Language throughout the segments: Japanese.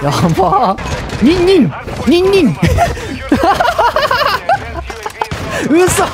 やばー。ニンニンニンニンうそ。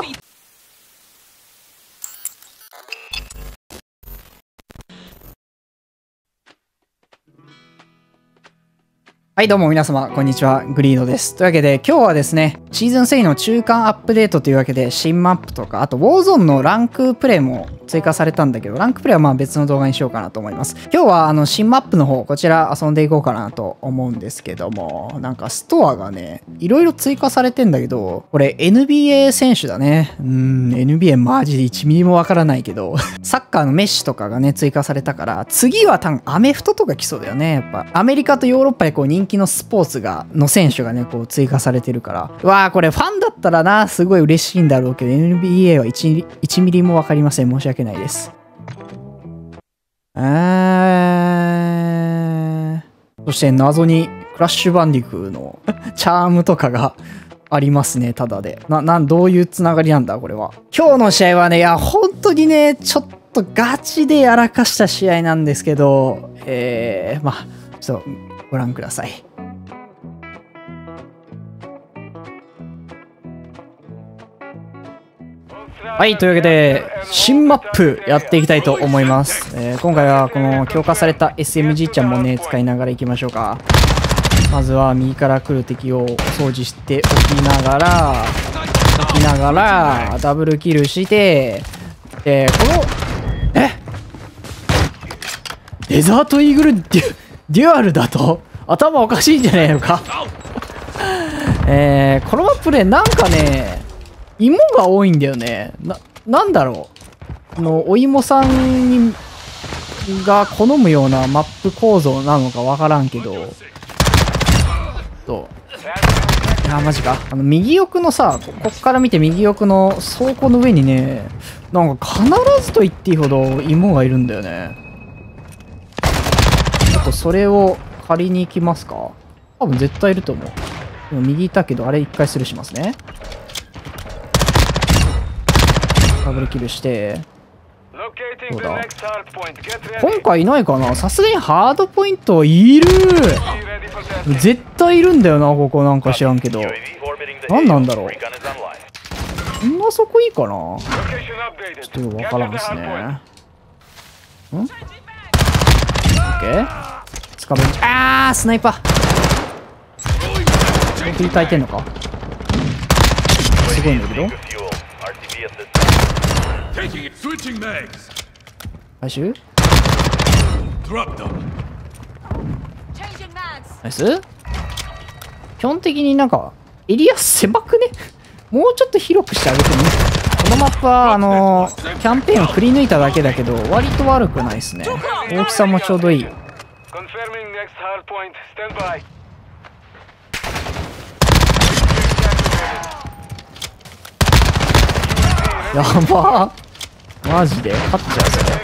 はいどうも皆様こんにちは、グリードです。というわけで今日はですね、シーズン3の中間アップデートというわけで新マップとか、あとウォーゾーンのランクプレイも追加されたんだけど、ランクプレイはまあ別の動画にしようかなと思います。今日は新マップの方、こちら遊んでいこうかなと思うんですけども、なんかストアがね、いろいろ追加されてんだけど、これ NBA 選手だね。NBA マジで1ミリもわからないけど、サッカーのメッシとかがね、追加されたから、次は多分アメフトとか来そうだよね。やっぱアメリカとヨーロッパでこう人気のスポーツの選手がね、こう追加されてるから。うわー、これファンだったらな、すごい嬉しいんだろうけど、NBA は1ミリもわかりません。申し訳ないです。そして謎にクラッシュバンディクーのチャームとかがありますね、ただで。どういうつながりなんだ、これは。今日の試合はね、いや、本当にね、ちょっとガチでやらかした試合なんですけど、まあ、ちょっとご覧ください。はい、というわけで、新マップやっていきたいと思います。今回はこの強化された SMG ちゃんもね、使いながらいきましょうか。まずは右から来る敵をお掃除しておきながら、ダブルキルして、この、デザートイーグルデュアルだと頭おかしいんじゃねえのかこのマップね、なんかね、芋が多いんだよね。なんだろう。お芋さんが好むようなマップ構造なのかわからんけど。マジか。右奥のさ、こっから見て右奥の倉庫の上にね、なんか必ずと言っていいほど芋がいるんだよね。ちょっとそれを借りに行きますか。多分絶対いると思う。でも右いたけど、あれ一回スルーしますね。ダブルキルして、どうだ、今回いないかな。さすがにハードポイントいる。絶対いるんだよな、ここ。なんか知らんけど何なんだろう。こんなそこいいかな。ちょっとよくわからんですね。オッケー、つかめ。スナイパー振り返ってんのか。すごいんだけど。回収。ナイス。基本的になんかエリア狭くね。もうちょっと広くしてあげてね。このマップはキャンペーンをくり抜いただけだけど割と悪くないですね。大きさもちょうどいい。やばー、マジで勝っちゃうそれ。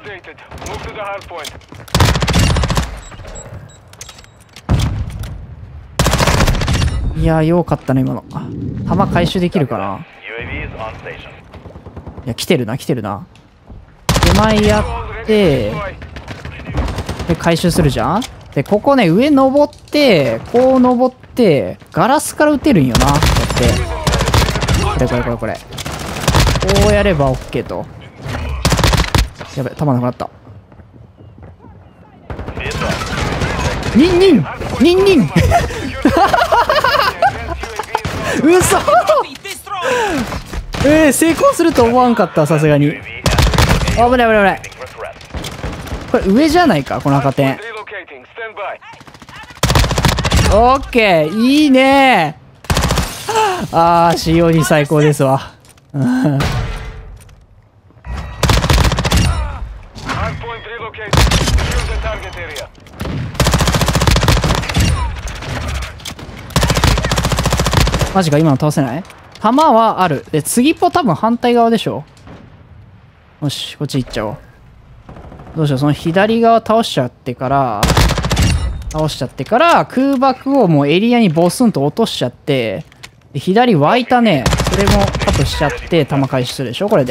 いやー、よかったね今の。弾回収できるかな。いや、来てるな。手前やってで回収するじゃん。でここね、上登ってこう登ってガラスから撃てるんよな。こうやってこれこうやれば OK と。やべ、弾なくなった。ニンニンうそ成功すると思わんかった、さすがに。危ない。これ上じゃないか、この赤点。オッケー、いいねー。COD 最高ですわ。マジか、今の倒せない？弾はある。で、次多分反対側でしょ。よし、こっち行っちゃおう。どうしよう、その左側倒しちゃってから、空爆をもうエリアにボスンと落としちゃって、で左湧いたね。それもカットしちゃって、弾回収するでしょ、これ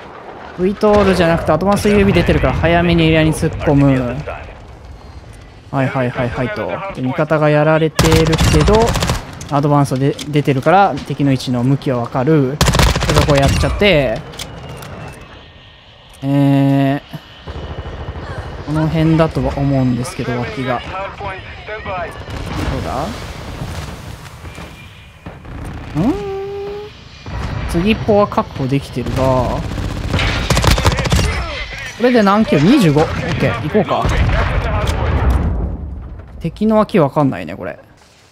で。V トールじゃなくてアトマス指出てるから早めにエリアに突っ込む。 はいはいはいはいと。で味方がやられてるけど、アドバンスで出てるから敵の位置の向きは分かる。でそこやっちゃって、この辺だとは思うんですけど、脇が。どうだ？次一歩は確保できてるが、これで何キロ？ 25。オッケー、行こうか。敵の脇わかんないね、これ。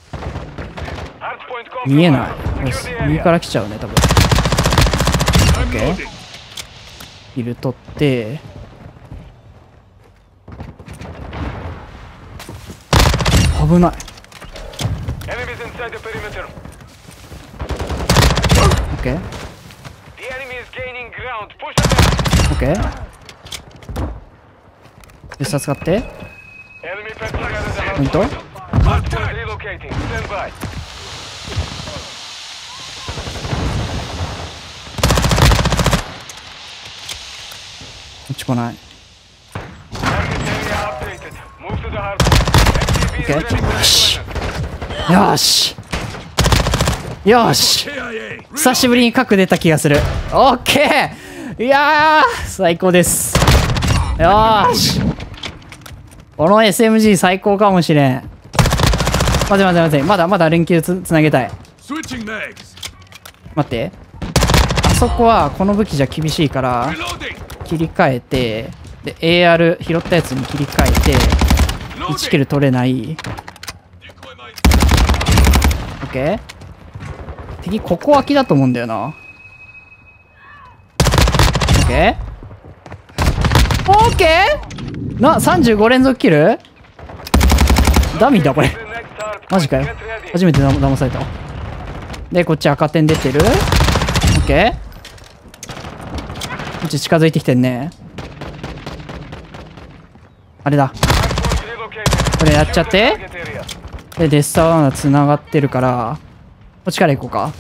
見えない。よし、右から来ちゃうね、多分。オッケー。ヒル取って、危ない。オッケー。オッケー。で、さ使って。ポイント？こっち来ない。オッケー。よし。よし。よし。久しぶりに核出た気がする。オッケー。いやー、最高です。よーし。この SMG 最高かもしれん。待て待て待て。まだ連携つなげたい。待って。あそこはこの武器じゃ厳しいから、切り替えて、で、AR 拾ったやつに切り替えて、1キル取れない。オッケー。敵、ここ空きだと思うんだよな。オッケー。オッケー35連続キルダミーだこれ。マジかよ。初めて騙された。で、こっち赤点出てる。オッケー。こっち近づいてきてんね。あれだ。これやっちゃって。で、デスタワーが繋がってるから、こっちから行こうか。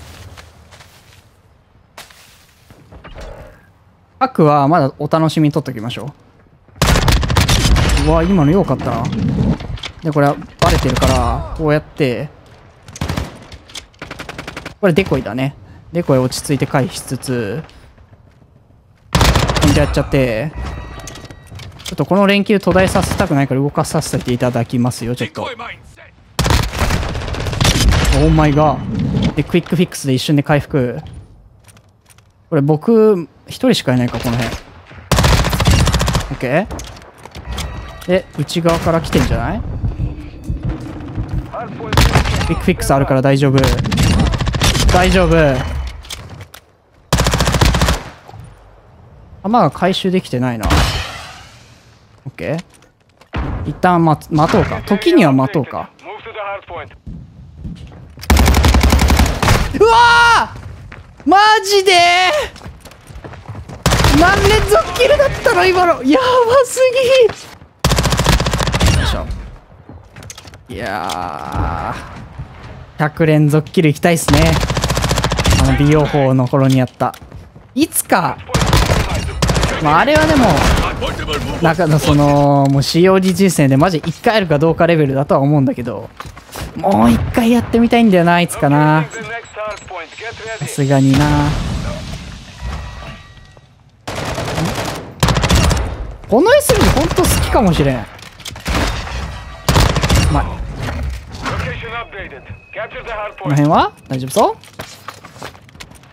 核はまだお楽しみに取っときましょう。うわ、今のよかったな。で、これはバレてるから、こうやって、これデコイだね。デコイ落ち着いて回避しつつ、やっちゃって、ちょっとこの連休途絶えさせたくないから動かさせていただきますよ、ちょっと。オーマイガー。で、クイックフィックスで一瞬で回復。これ僕、一人しかいないか、この辺。オッケー。で、内側から来てんじゃない？クイックフィックスあるから大丈夫。大丈夫。弾が回収できてないな。オッケー。一旦待とうか。時には待とうか。うわーマジで何連続キルだったの今の。やばすぎ。よいしょ。いやー100連続キルいきたいっすね。あの美容法の頃にやった。いつか、まあ、あれはでもなんかそのもう COD 人生でマジ1回あるかどうかレベルだとは思うんだけど、もう1回やってみたいんだよな、いつかな。さすがにな。この SMG ほんと好きかもしれん。うまい。この辺は大丈夫そう？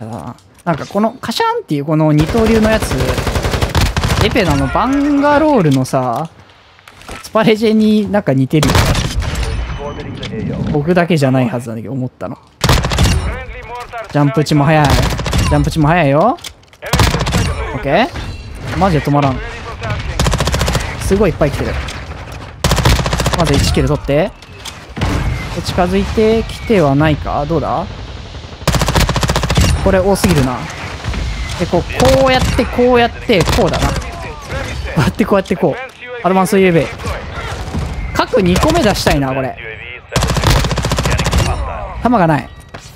なんかこのカシャンっていうこの二刀流のやつ、エペナのバンガロールのさ、スパレジェになんか似てるよ。僕だけじゃないはずなんだけど思ったの。ジャンプ値も速い。ジャンプ値も速いよ。オッケー。マジで止まらん。すごいいっぱい来てる。まず1キル取って。近づいてきてはないか？どうだ？これ多すぎるな。で、こうやって、こうやって、こうだな。こうやって、こうやって、こう。アドバンス UAV。各2個目出したいな、これ。弾がない。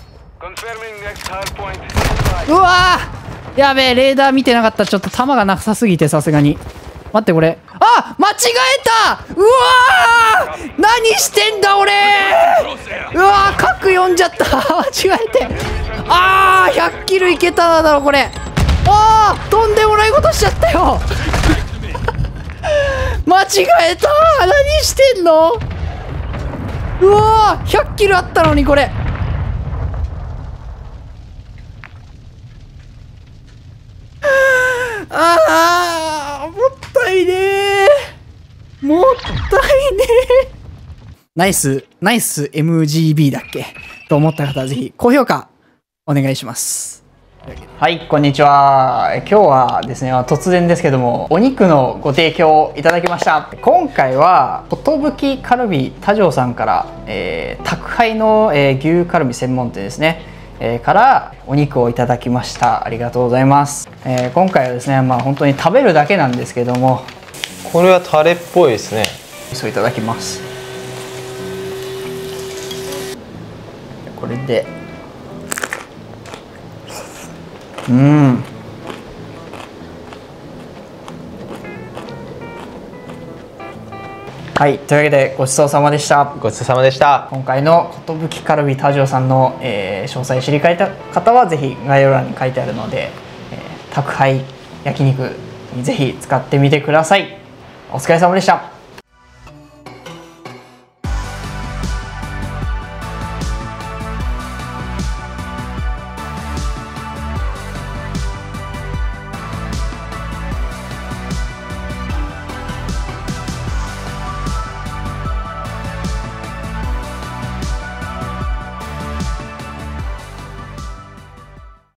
うわーやべえ、レーダー見てなかった。ちょっと弾がなさすぎて、さすがに。待って、これ。あ間違えたうわー何してんだ俺。うわー、角読んじゃった間違えて。あー、100キルいけただろこれ。あー、とんでもないことしちゃったよ間違えた。何してんの。うわー、100キルあったのにこれ。あー、もったいねー、もったいねー。ナイス MGB だっけと思った方はぜひ高評価お願いします。はい、こんにちは。今日はですね、突然ですけども、お肉のご提供をいただきました。今回は、寿カルビ多条さんから、宅配の、牛カルビ専門店ですね、からお肉をいただきました。ありがとうございます。今回はですね、本当に食べるだけなんですけども、 これはタレっぽいですね。 そういただきます。これではい、というわけでごちそうさまでした。 ごちそうさまでした。 今回の寿カルビ多条さんの、詳細知りたい方はぜひ概要欄に書いてあるので、宅配焼肉にぜひ使ってみてください。お疲れ様でした。